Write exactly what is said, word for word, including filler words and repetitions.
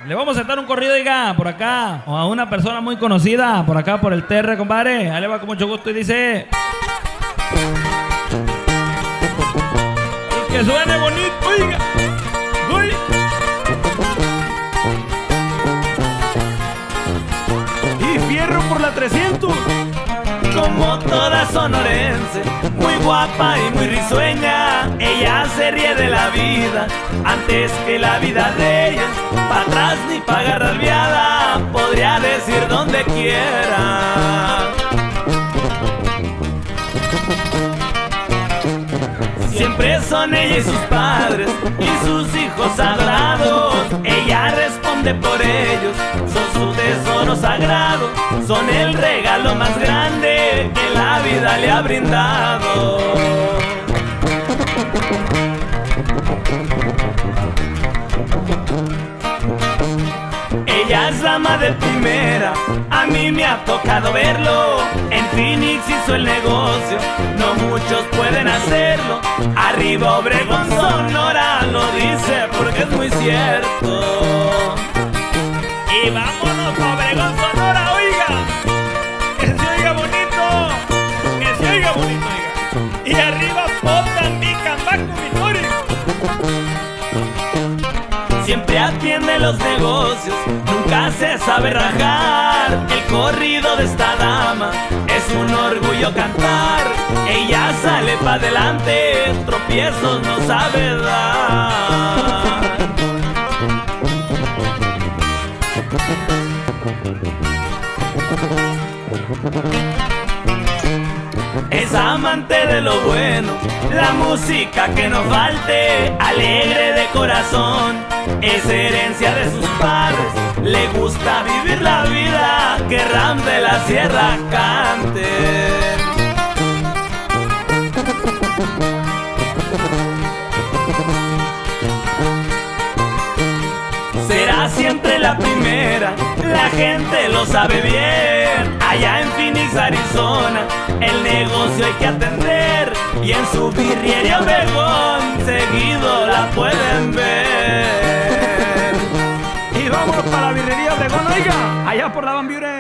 Le vamos a dar un corrido, diga, por acá, o a una persona muy conocida, por acá, por el T R, compadre. Ahí le va con mucho gusto y dice... Y que suene bonito, oiga. Uy. Y fierro por la trescientos. Como toda sonorense, muy guapa y muy risueña, ella se ríe de la vida antes que la vida de ella. Pa' atrás ni pa' agarrar viada, podría decir donde quiera. Siempre son ella y sus padres y sus hijos sagrados. Ella responde por ellos, son su tesoro sagrado, son el regalo más grande que la vida le ha brindado. Ella es dama de primera, a mí me ha tocado verlo. En Phoenix hizo el negocio, no muchos pueden hacerlo. Arriba Obregón, Sonora, lo dice porque es muy cierto. Y vámonos a Obregón, Sonora, oiga. Que se oiga bonito, que se oiga bonito, oiga. Y arriba Potan, mi Cambaco, mi Nori. Siempre atiende los negocios, nunca se sabe rajar. El corrido de esta dama es un orgullo cantar. Ella sale pa' adelante, tropiezos no sabe dar. Es amante de lo bueno, la música que no falte, alegre de corazón, es herencia de sus padres, le gusta vivir la vida, que Ram de la Sierra cante. Será siempre la primera, la gente lo sabe bien. Allá en Phoenix, Arizona, el negocio hay que atender. Y en su birrería Obregón, seguido la pueden ver. Y vámonos para la birrería Obregón, oiga, allá por la Van Buren.